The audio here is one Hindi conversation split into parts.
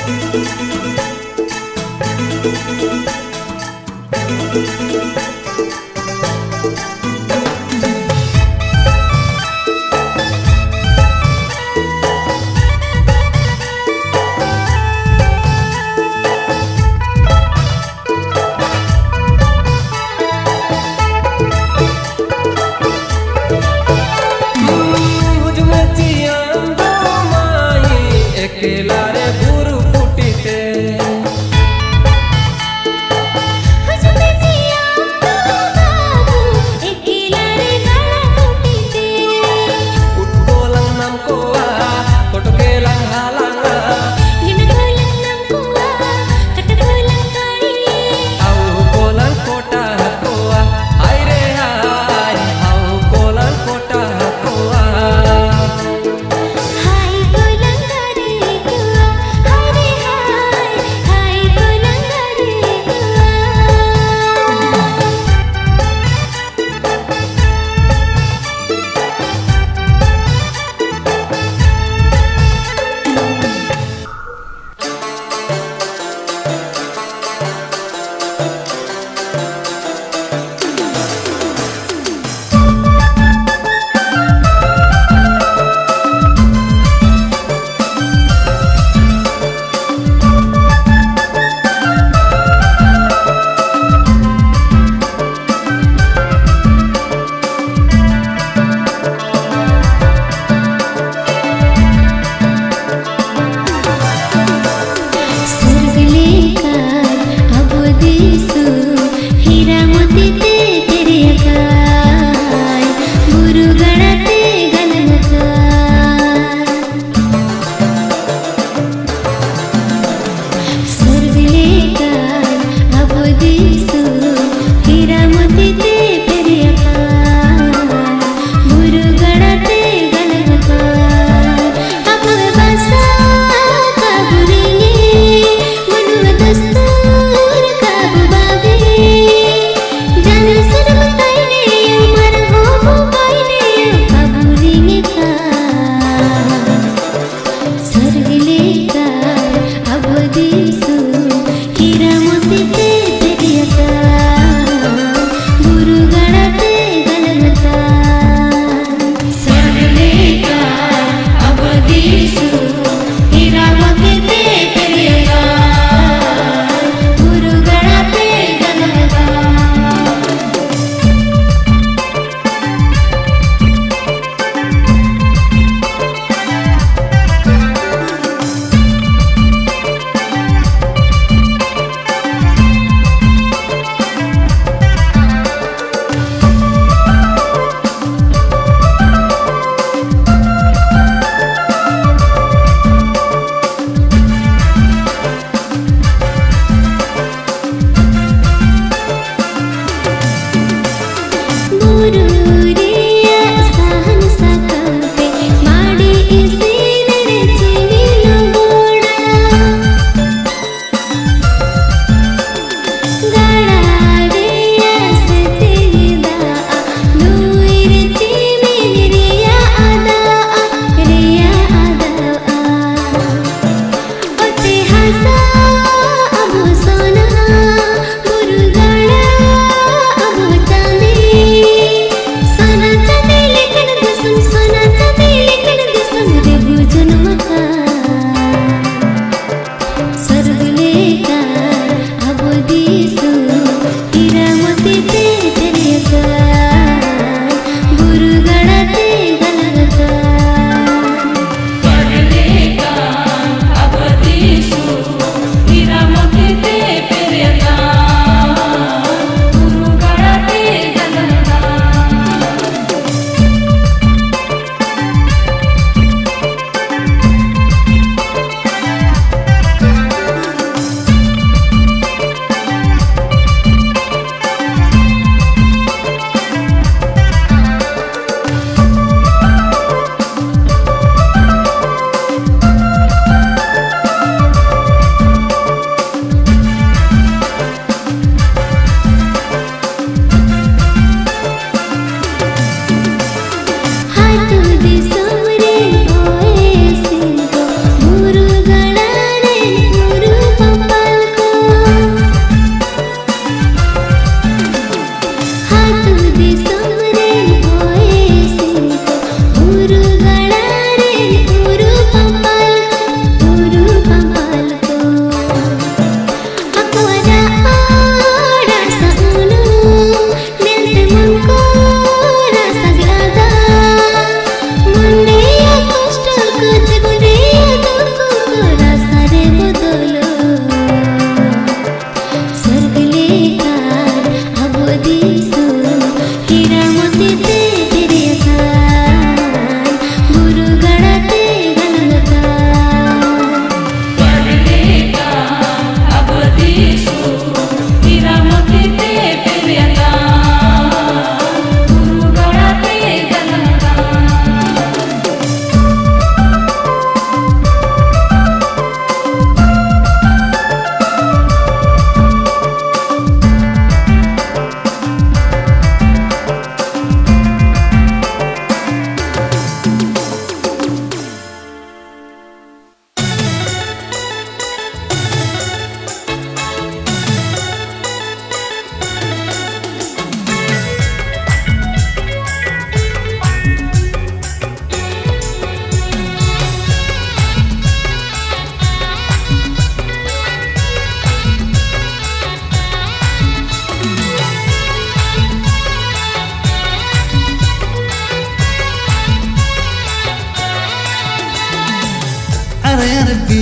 एक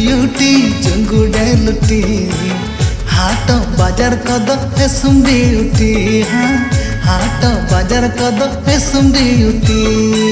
ब्यूटी चुंगुडे लुटी हाट बाजार कद एसम ब्यूटी हाँ हाट बाजार कद एसम ब्यूटी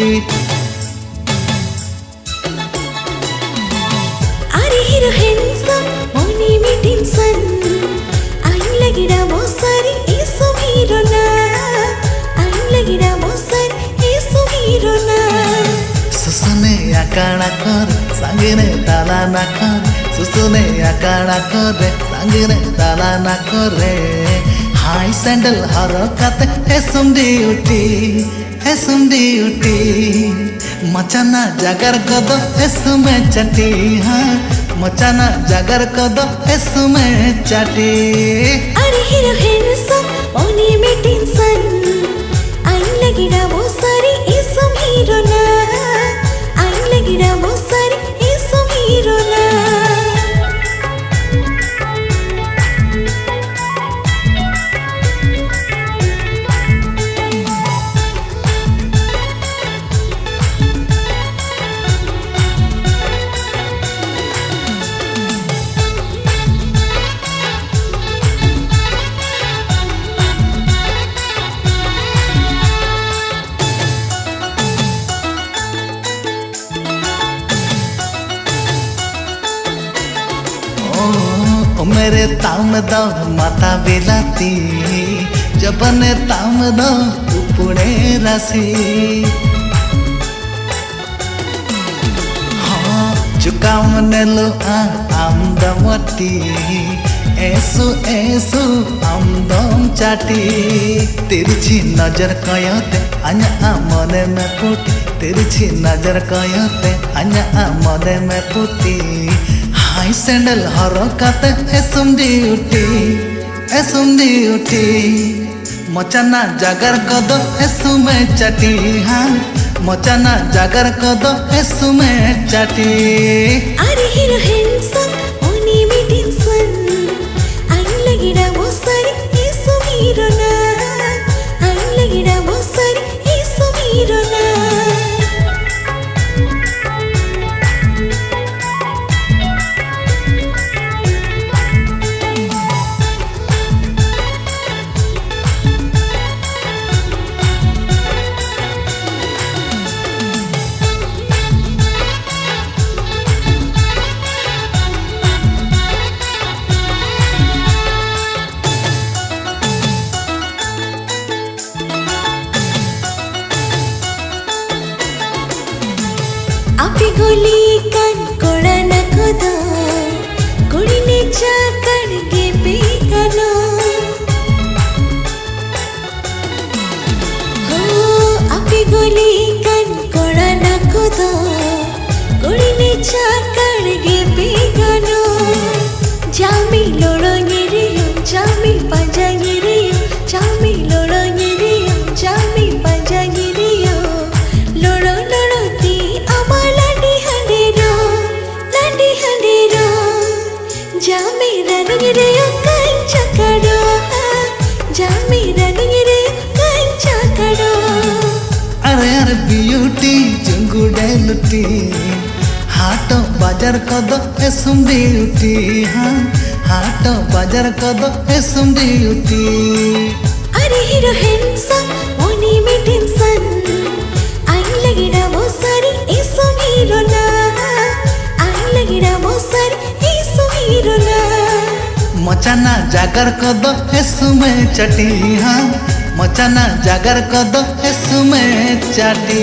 अरे हीरो हैंडसम मोनी मिटिंसन आई लगिरा मोसारी एसम हीरो ना आई लगिरा मोसारी एसम हीरो ना सुसुने आकाड़ा कर सांगने ताला ना कर सुसुने आकाड़ा कर सांगने ताला ना करे हाई सैंडल हरकत एसम ब्यूटी मचाना जागर कद एसम चटी हाँ मचाना जागर कद एसम चटी अरे हीरो हैंडसम मोनी मिटिंसन आई लगिरा मोसारी एसम हीरो ना आई लगिरा मोसारी एसम हीरो ना मेरे ताम दो माता बिलाती जबने ताम दो पुणे राशि हाँ चुकाम ने लो आमदमती ऐसु ऐसु आमदम चाटी तिरछी नजर कयोते अन्या मने में पुटी तिरछी नजर कयोते अन्या मने में पुटी हाई सैंडल हरकत एसम ब्यूटी मचाना जागर कद एसम चटी हाँ मचाना जागर कद एसम चटी अरे हीरो हैंडसम मोनी मिटिंसन आई लगिरा मोसारी एसम हीरो ना आई लगिरा मोसारी एसम हीरो ना आपी गोली कान कोड़ा न खुदा कोड़ी ने चाकर के बेगानो हो आपी गोली कान कोड़ा न खुदा कोड़ी ने चाकर के बेगानो जामी लोड़ो निरियो जामी पंजा निरियो जामी लोड़ो निरियो जामी पंजा निरियो लोड़ो लोड़ो ती जामेरा नुगिरेयो कंचा करो जामेरा नुगिरेयो कंचा करो अरे अरे ब्यूटी चुंगुडे लुटी हाट बाजार कद एसम ब्यूटी हाँ हाट बाजार कद एसम ब्यूटी अरे हीरो हैंडसम मोनी मिटिंसन आई लगिरा मोसारी एसम हीरो ना आई लगिरा मोसारी हीरो ना मचाना जागर कद एसम चटी हाँ मचाना जागर कद एसम चटी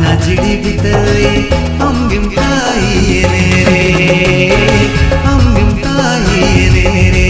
जिड़ी भितरे हम गिमताई रे हम गिमताई रे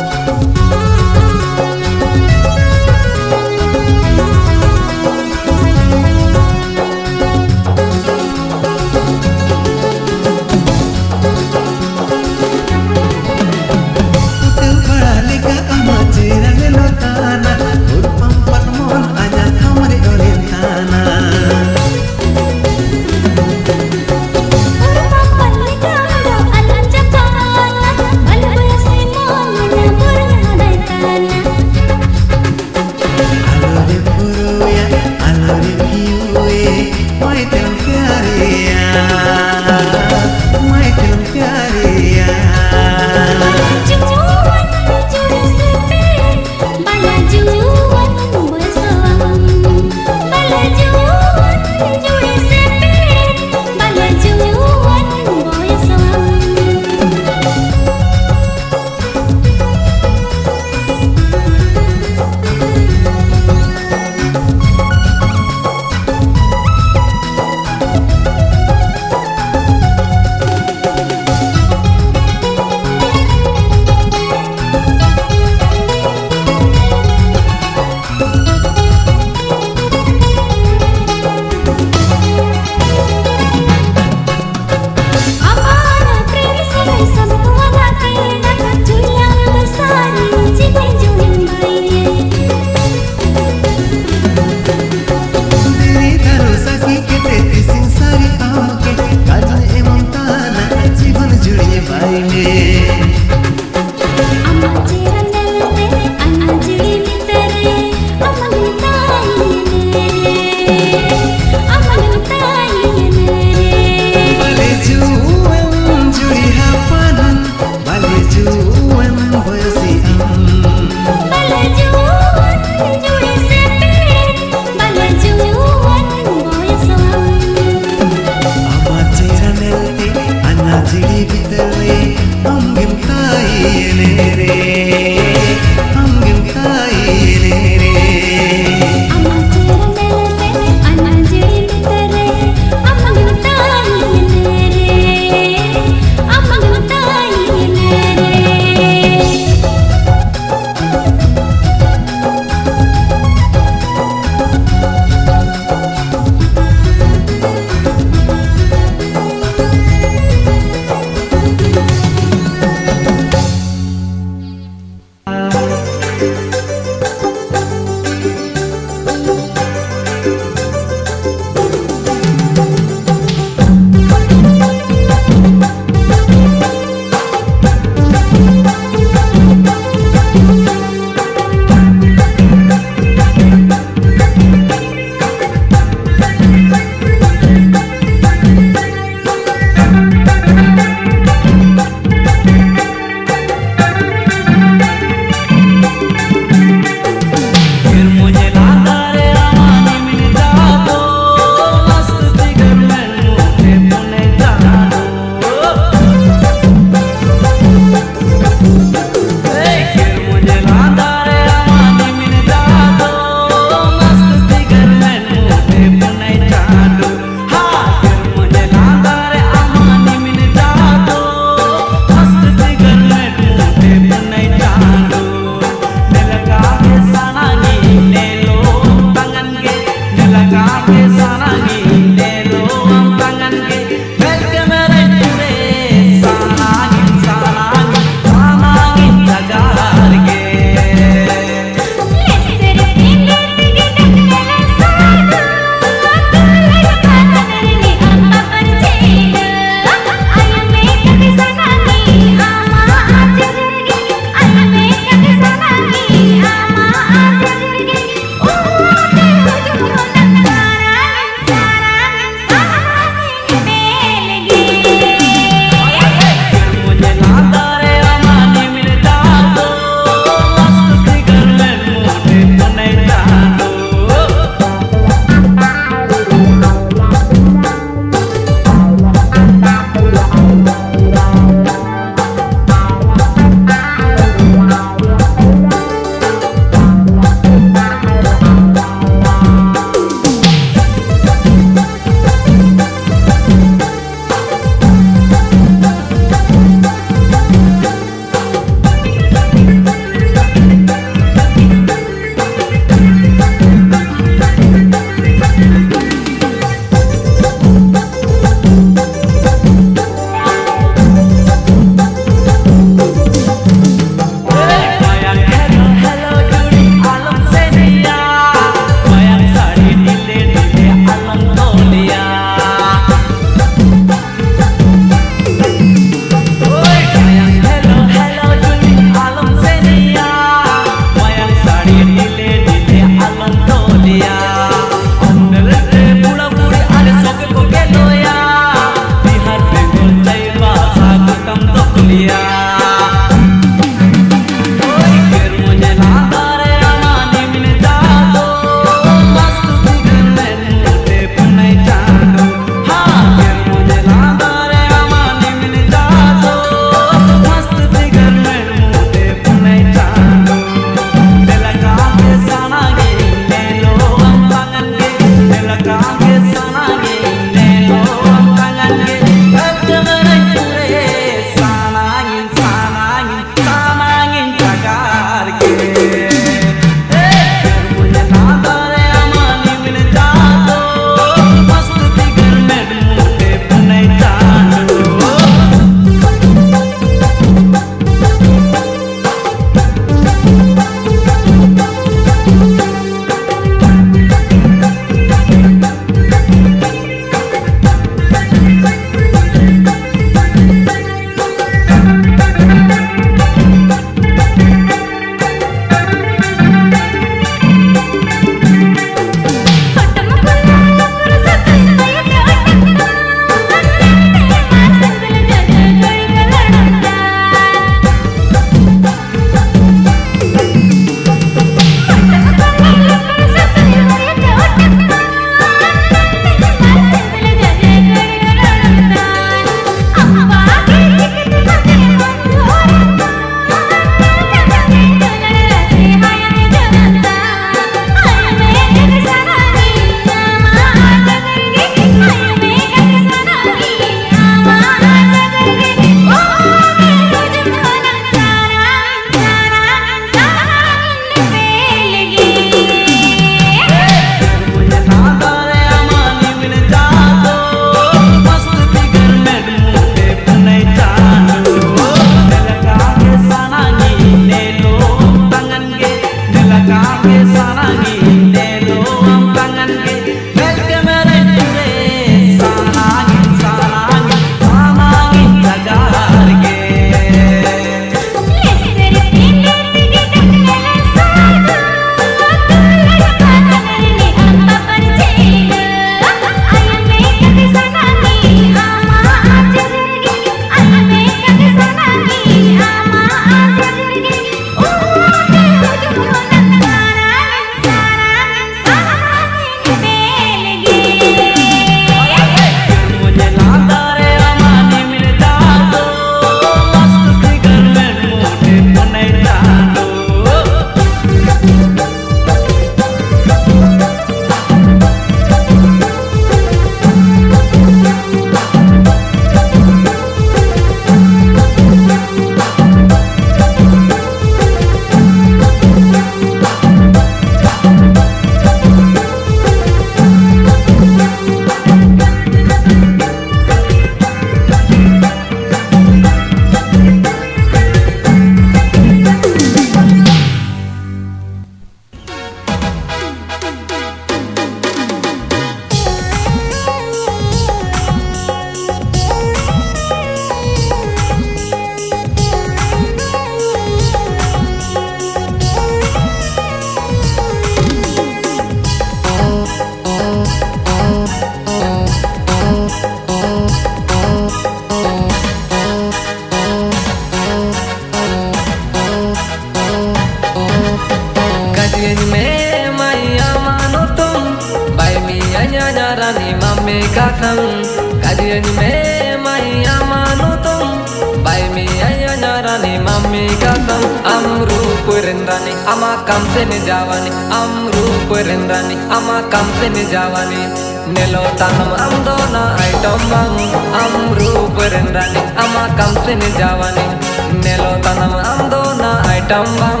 kasam kajian me maya manu tum bai mi aya nyarani mami kasam amru purendani ama kamse ne jawani amru purendani ama kamse ne jawani nelo tanam amdona item bang amru purendani ama kamse ne jawani nelo tanam amdona item bang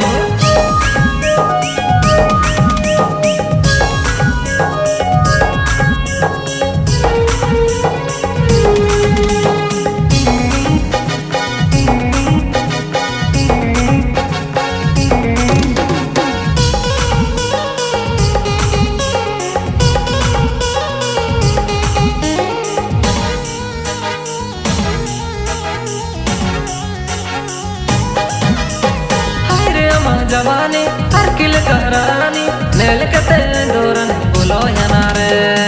जवानी हर किल करानी नेल कते दोरन बोलो यनारे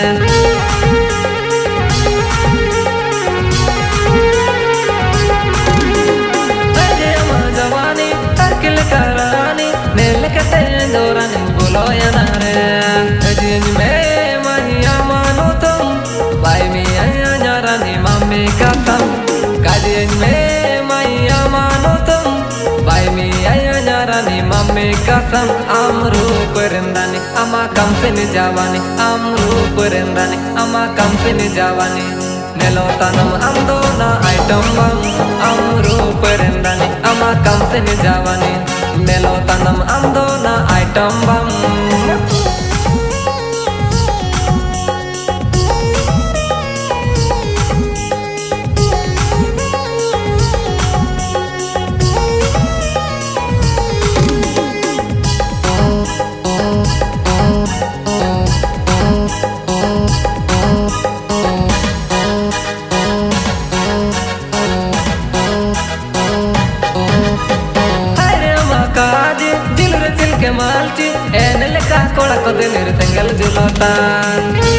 अरे अमा जवानी हर किल करानी नेल कते दोरन बोलो यनारे अजीज में महिया मानो तुम भाई मिया यारानी मम्मी कसम काजीज में महिया मानो तुम भाई मिया यारानी मम्मी कसम amru perendani ama kamse ne jawani amru perendani ama kamse ne jawani nelo tanam amdona item bang amru perendani ama kamse ne jawani nelo tanam amdona item bang के मालची एनले का कोड़ा को दिलर तंगल जुलतान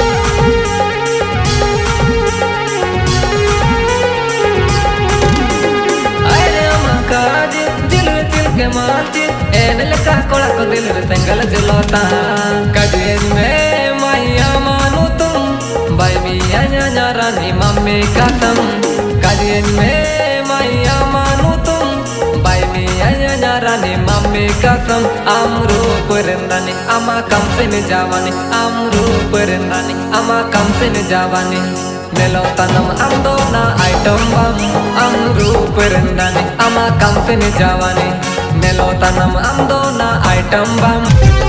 अरे मकाजी दिलर चिल के मालची एनले का कोड़ा को दिलर तंगल जुलतान कदिन में माया मानो तुम भाई मिया यारानी मम्मी कसम कदिन में माया मानो तुम भाई मिया यारानी मम्मी कसम amru perendani ama kamse ne jawani amru perendani ama kamse ne jawani nelo tanam amdona item bang amru perendani ama kamse ne jawani nelo tanam amdona item bang